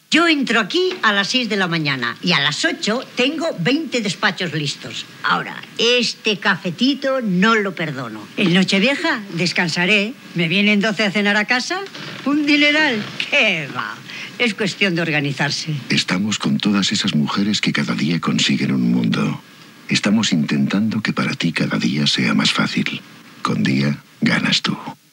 Yo entro aquí a las 6 de la mañana y a las 8 tengo 20 despachos listos. Ahora, este cafetito no lo perdono. En Nochevieja descansaré. ¿Me vienen 12 a cenar a casa? ¿Un dineral? ¿Qué va? Es cuestión de organizarse. Estamos con todas esas mujeres que cada día consiguen un mundo. Estamos intentando que para ti cada día sea más fácil. Con Día ganas tú.